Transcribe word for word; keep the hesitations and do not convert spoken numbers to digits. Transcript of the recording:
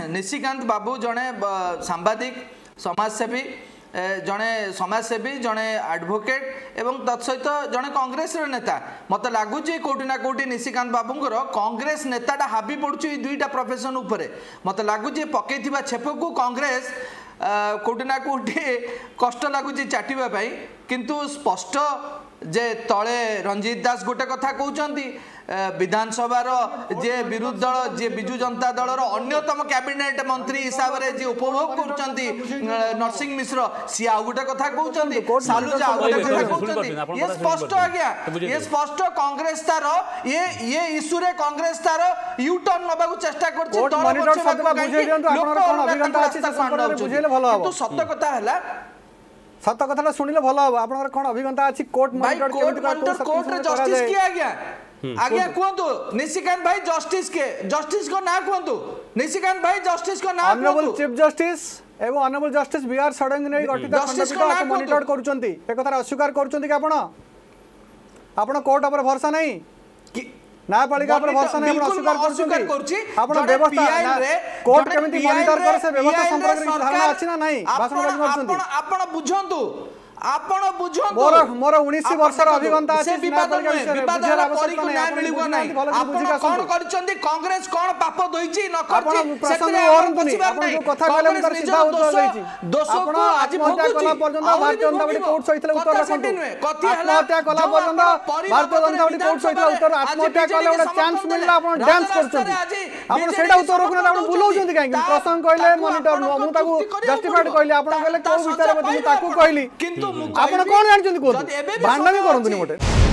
निशिकांत बाबू जड़े सांबादिक समाजसेवी जड़े समाजसेवी जड़े एडवोकेट एवं तत्सहित जड़े कांग्रेस नेता मत लगुच कौटिना कौटि निशिकांत बाबूंर कांग्रेस नेताटा हाबी पड़ुची दुईटा प्रोफेशन उपरे मत लगुच पकई छेप को कांग्रेस कौटिना कौटि कष्ट लगुच चाटिबा किंतु स्पष्ट जे तले रंजीत दास गोटे कथा कहते विधानसभा जे विरोधी दल जे विजु जनता दल अन्यतम कैबिनेट मंत्री हिसाब से जे उपभोग कर नरसिंह मिश्र सी आ गोटे कथा कहते सालुजा आ गोटे कथा कहते ये स्पष्ट आज्ञा ये स्पष्ट कांग्रेस तार ये ये इश्यू रे कांग्रेस तार यू टर्न नबाकू चेष्टा करछि किंतु सत्य कथा हैला सत कथा शुणिले भल हम आप कौन अभिज्ञता अच्छी कोर्ट कोर्ट रे जस्टिस किए आज्ञा आज्ञा कहतु निशिकांत भाई जस्टिस के जस्टिस को ना कहतु निशिकांत भाई जस्टिस को ना ऑनरेबल चीफ जस्टिस एवं honourable justice B R Sarangi नै गठित खंडपीठ मॉनिटर करूछंती ए कथा अस्वीकार करूछंती कि आपण आपण कोर्ट ऊपर भरोसा नहीं न्यायपालिका पर भरोसा नहीं आपण अस्वीकार करूछंती आपण व्यवस्था कोर्ट केमिति मॉनिटर कर से व्यवस्था संपर्क रे धारणा अछि ना नहीं भाषण बाजी करछंती आपण बुझंतु आपण बुझंतु मोर मोर उन्नीस वर्ष र अभिज्ञता अछि विवाद विवाद करिक न्याय मिलिबो नाही आपण कोन करछंती कांग्रेस कोन पाप दोइची न करछि प्रसंग ओरंतनी आपण जो कथा कहले हम सीधा उत्तर देछि आपण आज हत्या कला पर्यंत भारतीय जनता पार्टी कोर्ट सहित उत्तर रखंतु कथि हला हत्या कला पर्यंत भारतीय जनता पार्टी कोर्ट सहित उत्तर आत्महत्या कले ओडा चांस मिलला आपण डांस करछंती आपण सेटा उत्तर रखना आपण बुलाउछंती काहे प्रसंग कहले मॉनिटर नो मु ताकू जस्टिफाइड कहले आपण कहले को विचार मत ताकू कहली किंतु आपण कोन जानछंती को भांडा भी करंतुनी मोटे।